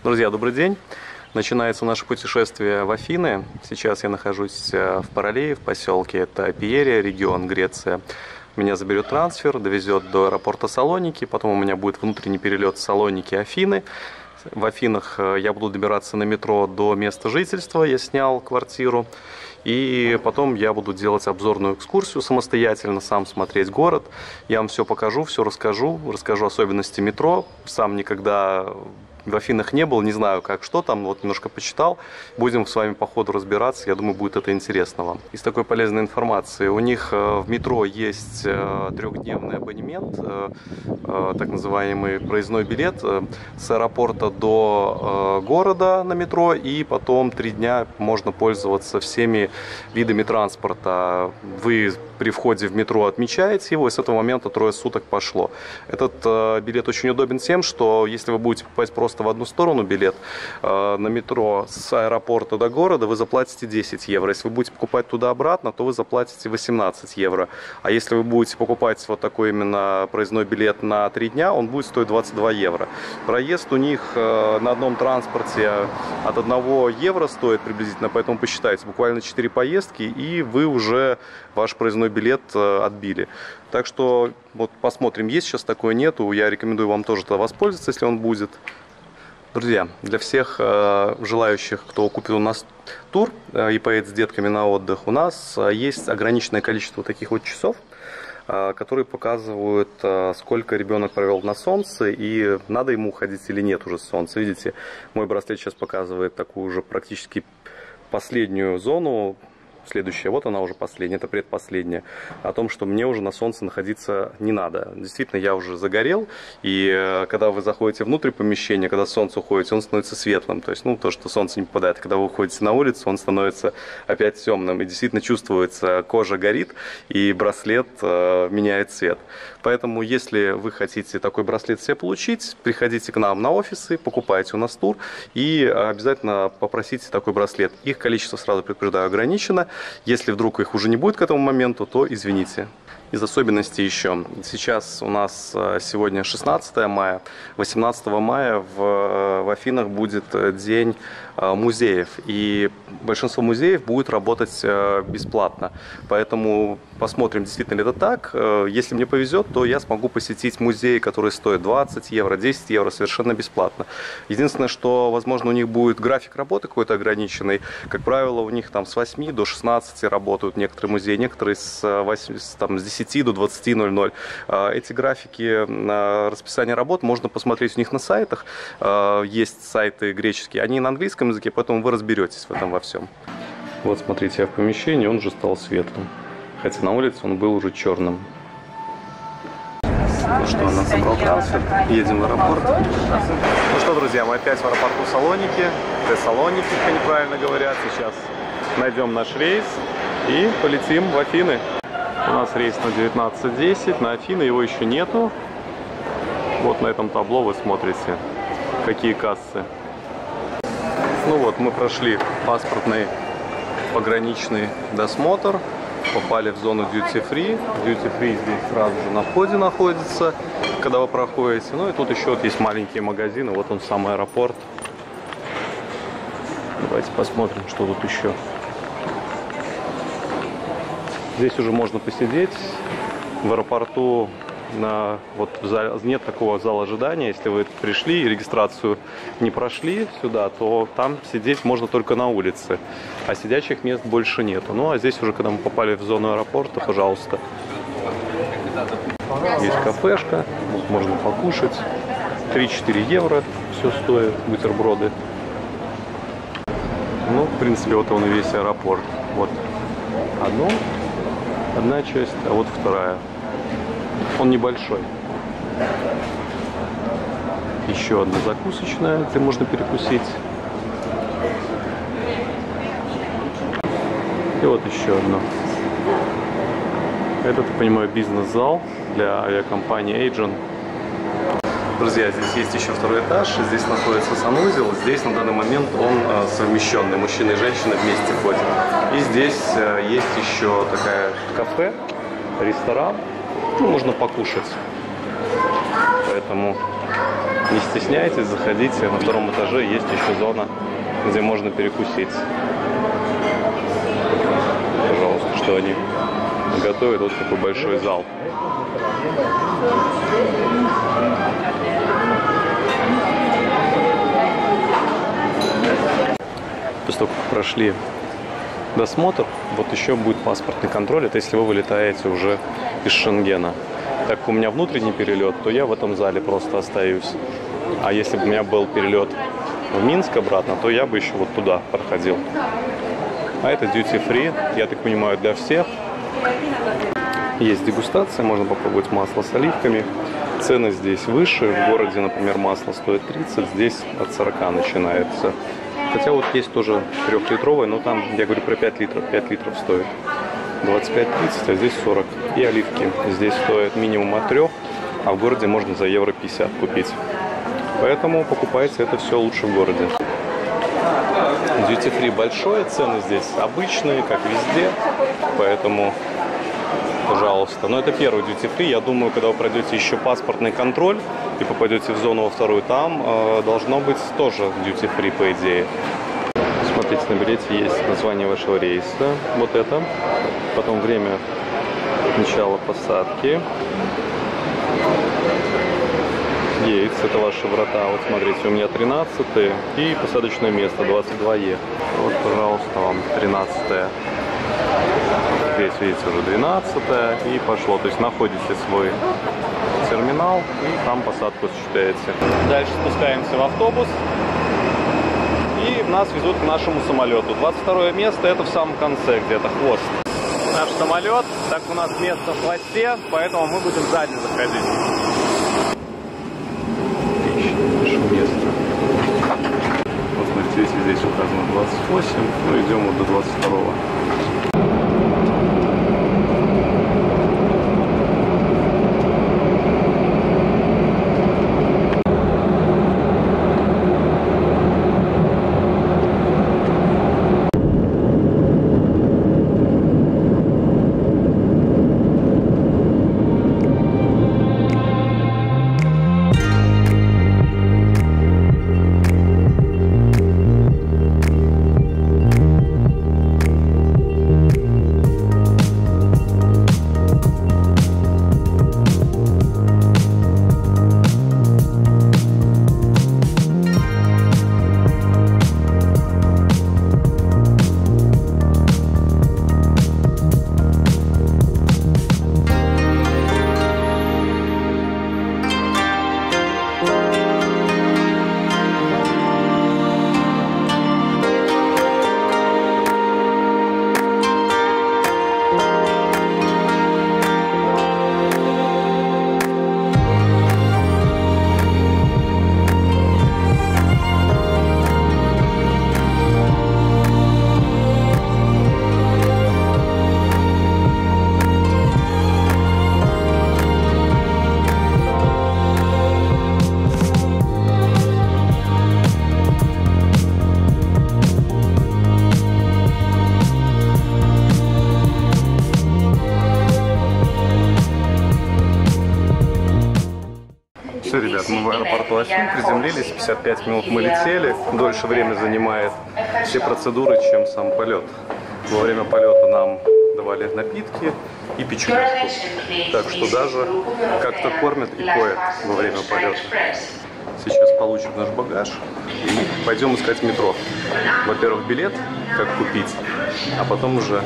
Друзья, добрый день! Начинается наше путешествие в Афины. Сейчас я нахожусь в Паралее, в поселке. Это Пиерия, регион, Греция. Меня заберет трансфер, довезет до аэропорта Салоники. Потом у меня будет внутренний перелет Салоники-Афины. В Афинах я буду добираться на метро до места жительства. Я снял квартиру. И потом я буду делать обзорную экскурсию самостоятельно, сам смотреть город. Я вам все покажу, все расскажу особенности метро. Сам никогда в Афинах не был, не знаю, как, что там, вот немножко почитал. Будем с вами по ходу разбираться, я думаю, будет это интересно вам. Из такой полезной информации, у них в метро есть трехдневный абонемент, так называемый проездной билет с аэропорта до города на метро, и потом 3 дня можно пользоваться всеми видами транспорта. Вы при входе в метро отмечаете его, и с этого момента 3 суток пошло. Этот билет очень удобен тем, что если вы будете покупать просто в одну сторону билет на метро с аэропорта до города, вы заплатите 10 евро. Если вы будете покупать туда-обратно, то вы заплатите 18 евро. А если вы будете покупать вот такой именно проездной билет на 3 дня, он будет стоить 22 евро. Проезд у них на одном транспорте от 1 евро стоит приблизительно, поэтому посчитайте, буквально 4 поездки, и вы уже ваш проездной билет отбили. Так что вот посмотрим, есть сейчас такое, нету. Я рекомендую вам тоже тогда воспользоваться, если он будет. Друзья, для всех желающих, кто купит у нас тур и поедет с детками на отдых, у нас есть ограниченное количество таких вот часов, которые показывают, сколько ребенок провел на солнце и надо ему уходить или нет уже с солнца. Видите, мой браслет сейчас показывает такую уже практически последнюю зону. Следующая, вот она уже последняя, это предпоследняя, о том, что мне уже на солнце находиться не надо. Действительно, я уже загорел, и когда вы заходите внутрь помещения, когда солнце уходит, он становится светлым, то есть, то, что солнце не попадает. Когда вы уходите на улицу, он становится опять темным, и действительно чувствуется, кожа горит, и браслет меняет цвет. Поэтому, если вы хотите такой браслет себе получить, приходите к нам на офисы, покупайте у нас тур, и обязательно попросите такой браслет. Их количество, сразу предупреждаю, ограничено. Если вдруг их уже не будет к этому моменту, то извините. Из особенностей еще. Сейчас у нас сегодня 16 мая. 18 мая в Афинах будет день музеев. И большинство музеев будет работать бесплатно. Поэтому посмотрим, действительно ли это так. Если мне повезет, то я смогу посетить музеи, которые стоят 20 евро, 10 евро совершенно бесплатно. Единственное, что, возможно, у них будет график работы какой-то ограниченный. Как правило, у них там с 8 до 16 работают некоторые музеи, некоторые с 10 до 20:00. Эти графики расписания работ можно посмотреть у них на сайтах. Есть сайты греческие, они на английском языке, поэтому вы разберетесь в этом во всем. Вот смотрите, я в помещении, он уже стал светлым. Хотя на улице он был уже черным. Ну что, нас собрал трансфер, едем в аэропорт. Ну что, друзья, мы опять в аэропорту Салоники. Салоники, как они правильно говорят. Сейчас найдем наш рейс и полетим в Афины. У нас рейс на 19:10, на Афины его еще нету. Вот на этом табло вы смотрите, какие кассы. Ну вот, мы прошли паспортный пограничный досмотр, попали в зону Duty Free. Duty Free здесь сразу же на входе находится, когда вы проходите. Ну и тут еще вот есть маленькие магазины, вот он сам аэропорт. Давайте посмотрим, что тут еще. Здесь уже можно посидеть. В аэропорту нет такого зала ожидания. Если вы пришли и регистрацию не прошли сюда, то там сидеть можно только на улице. А сидячих мест больше нету. Ну а здесь уже, когда мы попали в зону аэропорта, пожалуйста. Есть кафешка, можно покушать. 3-4 евро все стоит, бутерброды. Ну, в принципе, вот он и весь аэропорт. Вот одна часть, а вот вторая. Он небольшой. Еще одна закусочная, где можно перекусить. И вот еще одно. Это, я понимаю, бизнес-зал для авиакомпании Aegean. Друзья, здесь есть еще второй этаж, здесь находится санузел, здесь на данный момент он совмещенный, мужчина и женщина вместе ходят. И здесь есть еще такая кафе, ресторан, можно покушать. Поэтому Не стесняйтесь, заходите. На втором этаже есть еще зона, где можно перекусить. Пожалуйста, что они готовят. Вот такой большой зал. После того, как прошли досмотр, вот еще будет паспортный контроль. Это если вы вылетаете уже из Шенгена. Так как у меня внутренний перелет, то я в этом зале просто остаюсь. А если бы у меня был перелет в Минск обратно, то я бы еще вот туда проходил. А это duty free, я так понимаю, для всех. Есть дегустация, можно попробовать масло с оливками. Цены здесь выше. В городе, например, масло стоит 30, здесь от 40 начинается. Хотя вот есть тоже 3-литровое, но там, я говорю про 5 литров. 5 литров стоит 25-30, а здесь 40. И оливки здесь стоят минимум от 3, а в городе можно за евро 50 купить. Поэтому покупайте это все лучше в городе. Duty free большое, цены здесь обычные, как везде. Поэтому, пожалуйста. Но это первый duty free. Я думаю, когда вы пройдете еще паспортный контроль и попадете в зону во вторую, там должно быть тоже duty free, по идее. Смотрите, на билете есть название вашего рейса. Вот это. Потом время начала посадки. Гейтс, это ваши врата. Вот смотрите, у меня 13 и посадочное место 22Е. Вот, пожалуйста, вам 13-е. Здесь, видите, уже 12-е и пошло. То есть находите свой терминал и там посадку осуществляете. Дальше спускаемся в автобус и нас везут к нашему самолету. 22 место, это в самом конце где-то, хвост. Наш самолет, так у нас место в хвосте, поэтому мы будем сзади заходить. Отлично, наше место. Вот смотрите, здесь указано 28, но идем вот до 22-го. Все, ребят, мы в аэропорту Афин приземлились, 55 минут мы летели, дольше время занимает все процедуры, чем сам полет. Во время полета нам давали напитки и печенюшку, так что даже как-то кормят и поят во время полета. Сейчас получим наш багаж и пойдем искать метро. Во-первых, билет, как купить, а потом уже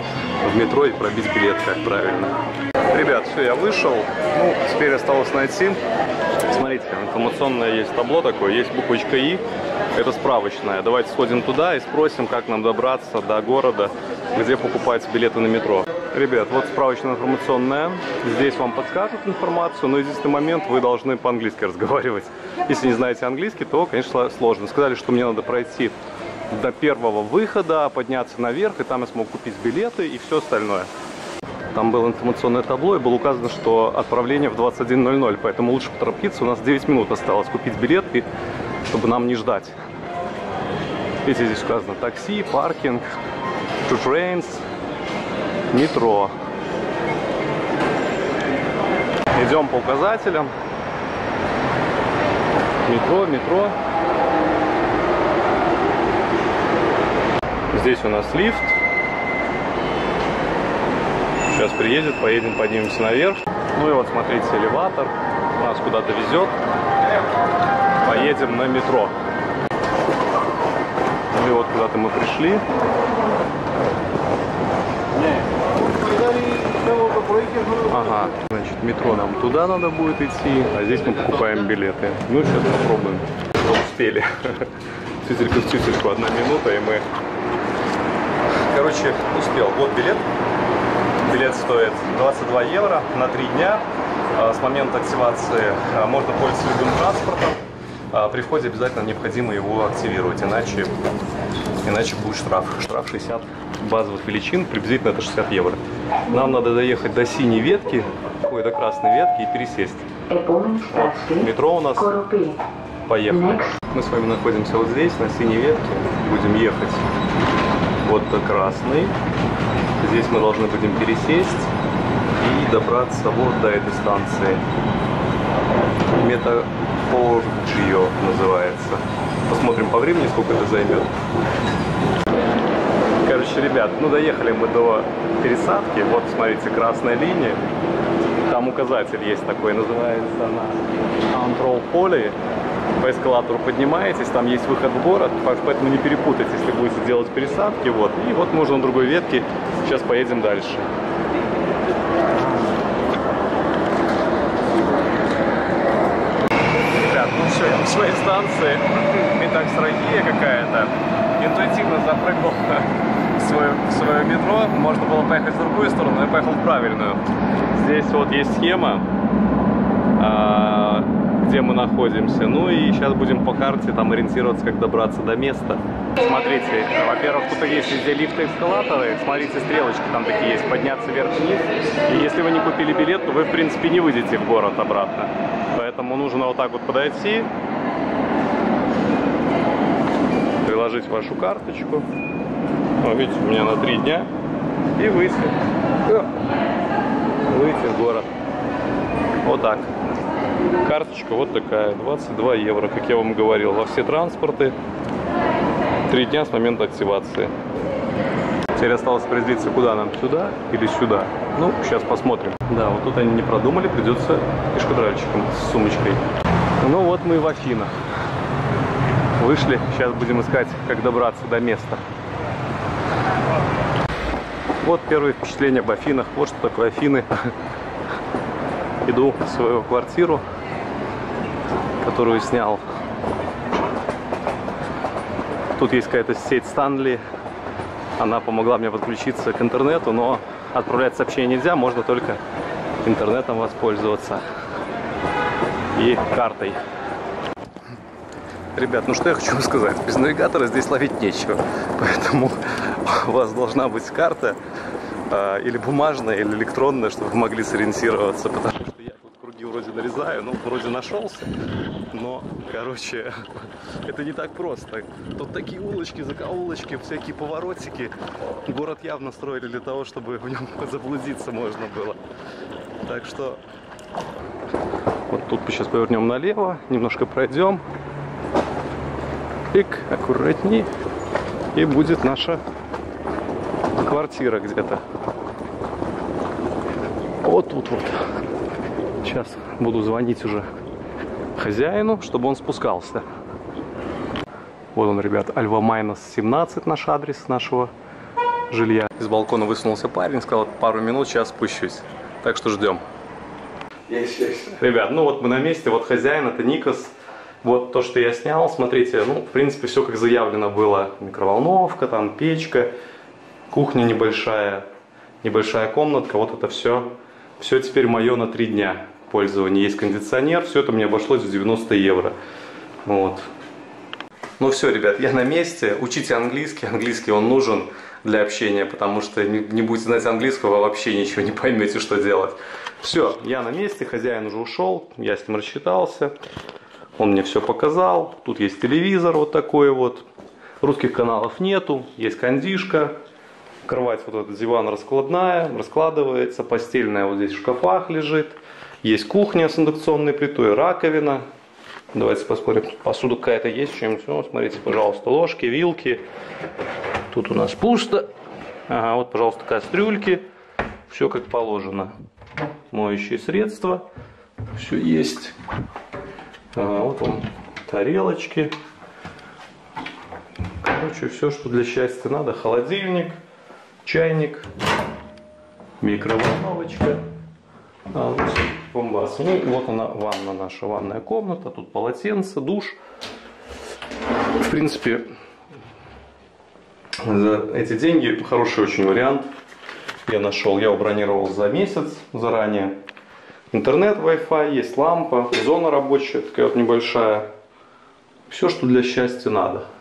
в метро и пробить билет, как правильно. Ребят, все, я вышел, ну, теперь осталось найти. Смотрите, информационное есть табло такое, есть буквочка И, это справочная. Давайте сходим туда и спросим, как нам добраться до города, где покупать билеты на метро. Ребят, вот справочная информационная, здесь вам подскажут информацию, но единственный момент, вы должны по-английски разговаривать. Если не знаете английский, то, конечно, сложно. Сказали, что мне надо пройти до первого выхода, подняться наверх, и там я смог купить билеты и все остальное. Там было информационное табло, и было указано, что отправление в 21:00, поэтому лучше поторопиться. У нас 9 минут осталось купить билет, и чтобы нам не ждать. Видите, здесь указано такси, паркинг, two trains, метро. Идем по указателям. Метро. Здесь у нас лифт. Сейчас приедет, поедем, поднимемся наверх. Ну и вот смотрите, элеватор нас куда-то везет. Поедем на метро. Ну и вот куда-то мы пришли. Ага, значит, метро нам туда надо будет идти, а здесь мы покупаем билеты. Ну, сейчас попробуем, что успели. Тютелька в тютельку, 1 минута, и мы... Короче, успел. Вот билет. Билет стоит 22 евро на 3 дня. С момента активации можно пользоваться любым транспортом. При входе обязательно необходимо его активировать, иначе будет штраф. Штраф 60 базовых величин, приблизительно это 60 евро. Нам надо доехать до синей ветки, ой, до красной ветки и пересесть. Вот. Метро у нас. Поехали. Мы с вами находимся вот здесь, на синей ветке. Будем ехать вот до красной. Здесь мы должны будем пересесть и добраться вот до этой станции. Метафорджио называется. Посмотрим по времени, сколько это займет. Короче, ребят, ну доехали мы до пересадки. Вот, смотрите, красная линия. Там указатель есть такой, называется она Control Poly. По эскалатору поднимаетесь, там есть выход в город, поэтому не перепутайте, если будете делать пересадки. Вот. И вот мы уже на другой ветке. Сейчас поедем дальше. Ребят, ну все, я на своей станции. Метакстрахия какая-то. Интуитивно запрыгнул в свое метро. Можно было поехать в другую сторону, но я поехал в правильную. Здесь вот есть схема, где мы находимся. Ну и сейчас будем по карте там ориентироваться, как добраться до места. Смотрите, во-первых, тут есть везде лифты и эскалаторы. Смотрите, стрелочки там такие есть, подняться вверх-вниз. И если вы не купили билет, то вы, в принципе, не выйдете в город обратно. Поэтому нужно вот так вот подойти, приложить вашу карточку. Ну, видите, у меня на 3 дня. И выйти. Выйти в город. Вот так. Карточка вот такая, 22 евро, как я вам говорил, во все транспорты. 3 дня с момента активации. Теперь осталось определиться, куда нам, сюда или сюда. Ну, сейчас посмотрим. Да, вот тут они не продумали, придется пешкодральщиком с сумочкой. Ну вот мы и в Афинах. Вышли, сейчас будем искать, как добраться до места. Вот первые впечатления об Афинах. Вот что такое Афины. Иду в свою квартиру, которую снял. Тут есть какая-то сеть Stanley. Она помогла мне подключиться к интернету, но отправлять сообщения нельзя, можно только интернетом воспользоваться и картой. Ребят, ну что я хочу сказать, без навигатора здесь ловить нечего, поэтому у вас должна быть карта или бумажная, или электронная, чтобы вы могли сориентироваться, потому что я тут круги вроде нарезаю, ну вроде нашелся, но, короче, это не так просто. Тут такие улочки, закоулочки, всякие поворотики. Город явно строили для того, чтобы в нем заблудиться можно было. Так что вот тут сейчас повернем налево, немножко пройдем. Пик, аккуратней, и будет наша квартира где-то. Вот тут вот. Сейчас буду звонить уже хозяину, чтобы он спускался. Вот он, ребят, Альва-Майнос 17 наш адрес нашего жилья. Из балкона высунулся парень, сказал, пару минут, сейчас спущусь. Так что ждем. Ребят, ну вот мы на месте, вот хозяин, это Никос. Вот то, что я снял, смотрите, ну, в принципе, все как заявлено было. Микроволновка, там печка, кухня небольшая, небольшая комнатка, вот это все. Все теперь мое на 3 дня пользования. Есть кондиционер, все это мне обошлось в 90 евро. Вот. Ну все, ребят, я на месте. Учите английский, английский он нужен для общения, потому что не будете знать английского, вы вообще ничего не поймете, что делать. Все, я на месте, хозяин уже ушел, я с ним рассчитался. Он мне все показал. Тут есть телевизор вот такой вот. Русских каналов нету. Есть кондишка. Кровать, вот этот диван раскладная. Раскладывается. Постельная вот здесь в шкафах лежит. Есть кухня с индукционной плитой. Раковина. Давайте посмотрим, посуда какая-то есть, чем-нибудь. Ну, смотрите, пожалуйста, ложки, вилки. Тут у нас пусто. Ага, вот, пожалуйста, кастрюльки. Все как положено. Моющие средства. Все есть. Ага, вот он, тарелочки. Короче, все, что для счастья надо. Холодильник, чайник, микроволновочка. Вот бомбас. Ну, вот она, ванна наша, ванная комната. Тут полотенце, душ. В принципе, за эти деньги хороший очень вариант. Я нашел, я его бронировал за месяц заранее. Интернет, Wi-Fi, есть лампа, зона рабочая, такая вот небольшая. Все, что для счастья надо.